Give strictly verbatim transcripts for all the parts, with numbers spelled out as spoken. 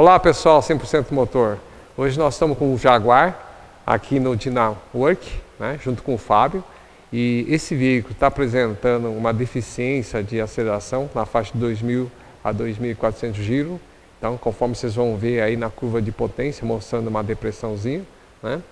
Olá pessoal, cem por cento Motor. Hoje nós estamos com o Jaguar aqui no Dynawork, né, junto com o Fábio. E esse veículo está apresentando uma deficiência de aceleração na faixa de dois mil a dois mil e quatrocentos giros. Então, conforme vocês vão ver aí na curva de potência, mostrando uma depressãozinha, né?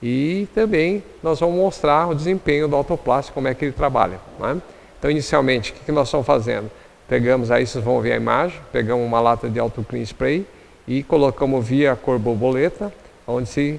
E também nós vamos mostrar o desempenho do autoplástico, como é que ele trabalha, né? Então, inicialmente, o que nós estamos fazendo? Pegamos aí, vocês vão ver a imagem, pegamos uma lata de Auto Clean Spray e colocamos via cor borboleta, onde se,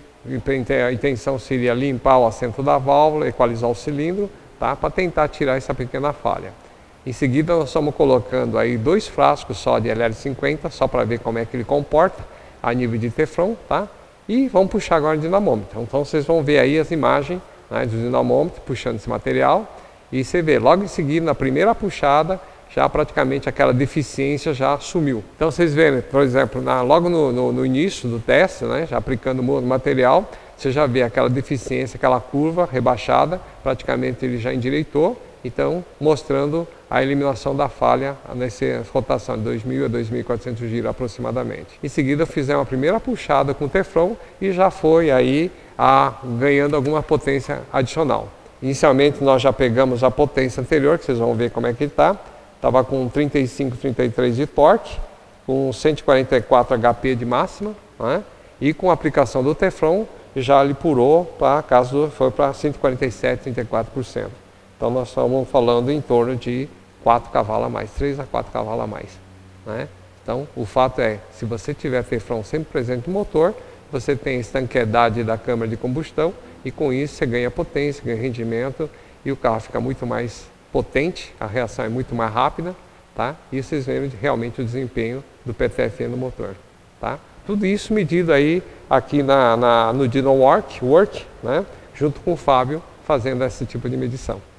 a intenção seria limpar o assento da válvula, equalizar o cilindro, tá? Para tentar tirar essa pequena falha. Em seguida, nós estamos colocando aí dois frascos só de L L cinquenta, só para ver como é que ele comporta a nível de Teflon, tá? E vamos puxar agora o dinamômetro. Então, vocês vão ver aí as imagens, né, do dinamômetro puxando esse material. E você vê, logo em seguida, na primeira puxada, já praticamente aquela deficiência já sumiu. Então vocês verem, por exemplo, na, logo no, no, no início do teste, né, já aplicando o material, você já vê aquela deficiência, aquela curva rebaixada, praticamente ele já endireitou, então mostrando a eliminação da falha nessa rotação de dois mil a dois mil e quatrocentos giros aproximadamente. Em seguida fizemos a primeira puxada com o Teflon e já foi aí a, ganhando alguma potência adicional. Inicialmente nós já pegamos a potência anterior, que vocês vão ver como é que está. Estava com trinta e cinco, trinta e três de torque, com cento e quarenta e quatro H P de máxima, né? E com a aplicação do Teflon já lhe purou para caso foi para cento e quarenta e sete, trinta e quatro por cento. Então nós estamos falando em torno de quatro cavalos a mais, três a quatro cavalos a mais, né? Então o fato é, se você tiver Teflon sempre presente no motor, você tem estanqueidade da câmara de combustão e com isso você ganha potência, ganha rendimento e o carro fica muito mais potente, a reação é muito mais rápida, tá? E vocês veem realmente o desempenho do P T F E no motor, tá? Tudo isso medido aí aqui na, na, no Dynawork, work, né? Junto com o Fábio fazendo esse tipo de medição.